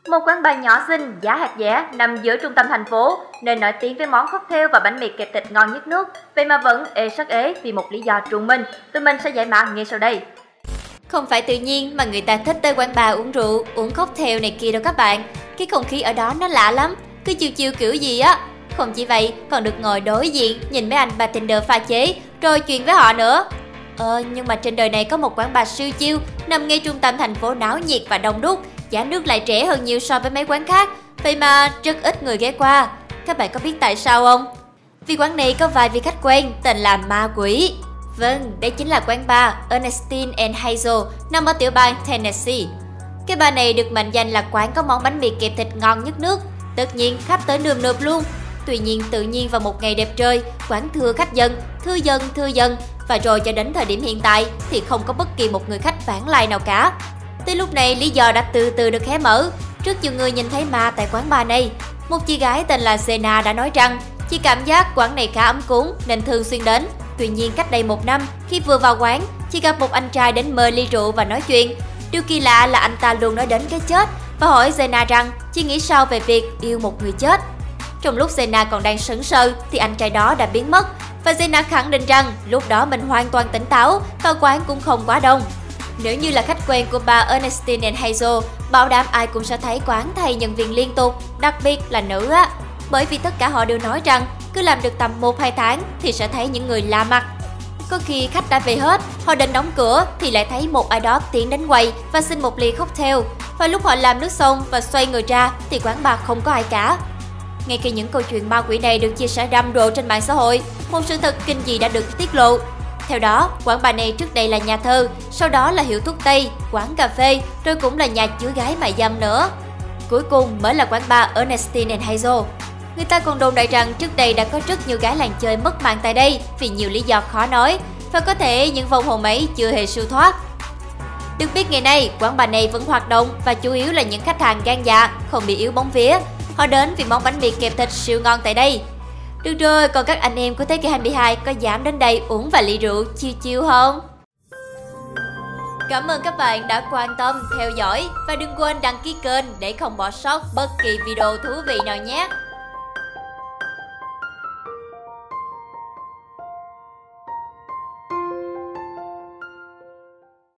Một quán bar nhỏ xinh, giá hạt rẻ, nằm giữa trung tâm thành phố, nơi nổi tiếng với món cocktail và bánh mì kẹp thịt ngon nhất nước. Vậy mà vẫn ê sắc ế vì một lý do trùng minh. Tụi mình sẽ giải mã ngay sau đây. Không phải tự nhiên mà người ta thích tới quán bar uống rượu, uống cocktail này kia đâu các bạn. Cái không khí ở đó nó lạ lắm, cứ chill chill kiểu gì á. Không chỉ vậy, còn được ngồi đối diện, nhìn mấy anh bartender pha chế, rồi chuyện với họ nữa. Nhưng mà trên đời này có một quán bar siêu chill, nằm ngay trung tâm thành phố náo nhiệt và đông đúc. Giá nước lại rẻ hơn nhiều so với mấy quán khác, vậy mà rất ít người ghé qua. Các bạn có biết tại sao không? Vì quán này có vài vị khách quen tên là ma quỷ. Vâng, đây chính là quán bar Ernestine and Hazel nằm ở tiểu bang Tennessee. Cái bar này được mệnh danh là quán có món bánh mì kẹp thịt ngon nhất nước. Tất nhiên khách tới nườm nượp luôn. Tuy nhiên tự nhiên vào một ngày đẹp trời, quán thưa khách dần, thưa dần. Và rồi cho đến thời điểm hiện tại thì không có bất kỳ một người khách vãng lai nào cả. Tới lúc này lý do đã từ từ được hé mở. Rất nhiều người nhìn thấy ma tại quán bar này. Một chị gái tên là Zena đã nói rằng chị cảm giác quán này khá ấm cúng nên thường xuyên đến. Tuy nhiên cách đây 1 năm, khi vừa vào quán, chị gặp một anh trai đến mời ly rượu và nói chuyện. Điều kỳ lạ là anh ta luôn nói đến cái chết và hỏi Zena rằng chị nghĩ sao về việc yêu một người chết. Trong lúc Zena còn đang sững sờ thì anh trai đó đã biến mất. Và Zena khẳng định rằng lúc đó mình hoàn toàn tỉnh táo và quán cũng không quá đông. Nếu như là khách quen của bar Ernestine and Hazel, bảo đảm ai cũng sẽ thấy quán thay nhân viên liên tục, đặc biệt là nữ á. Bởi vì tất cả họ đều nói rằng cứ làm được tầm 1-2 tháng thì sẽ thấy những người lạ mặt. Có khi khách đã về hết, họ định đóng cửa thì lại thấy một ai đó tiến đến quầy và xin một ly cocktail. Và lúc họ làm nước xong và xoay người ra thì quán bar không có ai cả. Ngay khi những câu chuyện ma quỷ này được chia sẻ rầm rộ trên mạng xã hội, một sự thật kinh dị đã được tiết lộ. Theo đó, quán bar này trước đây là nhà thơ, sau đó là hiệu thuốc tây, quán cà phê, rồi cũng là nhà chứa gái mại dâm nữa. Cuối cùng mới là quán bar Ernestine and Hazel. Người ta còn đồn đại rằng trước đây đã có rất nhiều gái làng chơi mất mạng tại đây vì nhiều lý do khó nói, và có thể những vong hồn ấy chưa hề siêu thoát. Được biết ngày nay, quán bar này vẫn hoạt động và chủ yếu là những khách hàng gan dạ, không bị yếu bóng vía. Họ đến vì món bánh mì kẹp thịt siêu ngon tại đây. Được rồi, còn các anh em của Thế kỷ 22 có dám đến đây uống vài ly rượu chill không? Cảm ơn các bạn đã quan tâm, theo dõi và đừng quên đăng ký kênh để không bỏ sót bất kỳ video thú vị nào nhé.